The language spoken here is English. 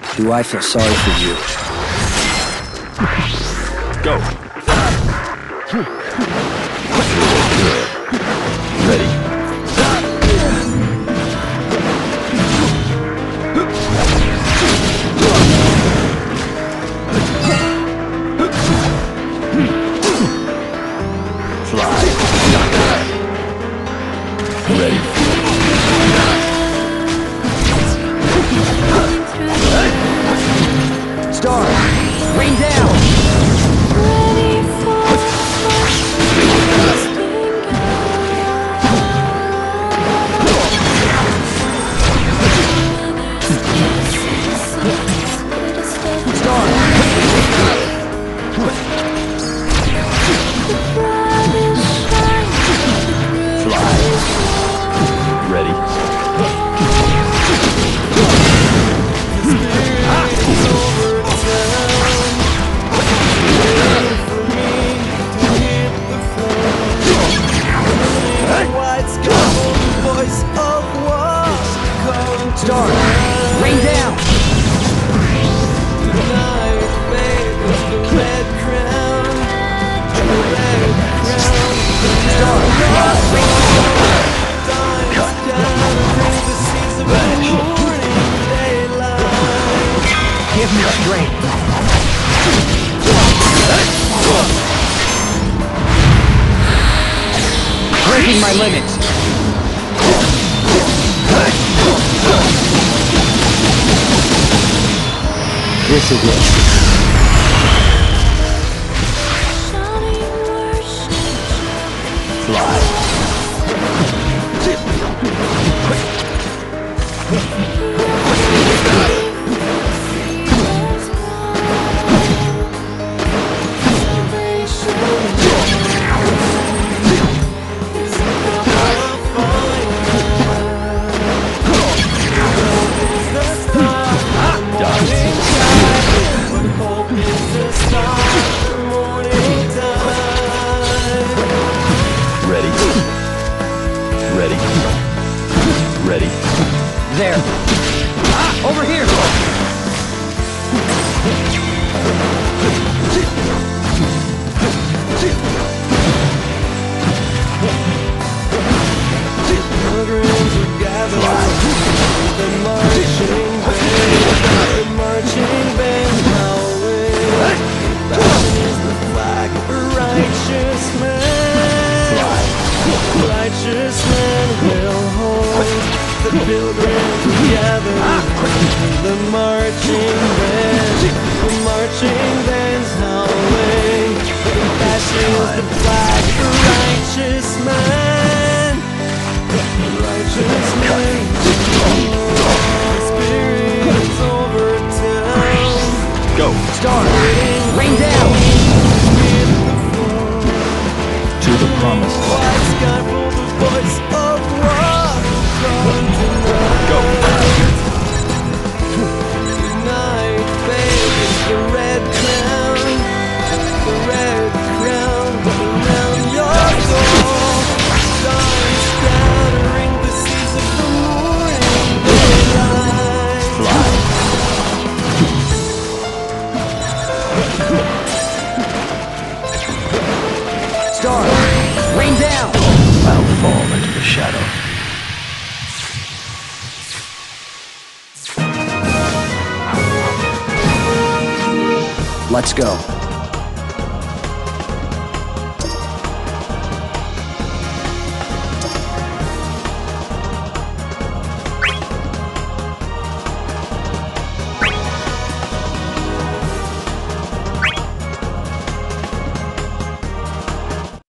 Do I feel sorry for you? Go. Ready. Fly. Ready. Star, rain down! Ready. Star, rain down! Give me strength. Breaking my limits. This is it. Fly. Ready. Ready. There. Over here! Righteous men will hold the pilgrims together. The marching bands howling. That is the flag for righteous men. Righteous men. Spirits over town. Go. Star, rain down! To the promised land. White sky for the voice of war. Go. Tonight, babe, it's the red crown around your soul. Stars scattering the seas of the morning daylight. Fly. Star, rain down! I'll fall into the shadow. Let's go.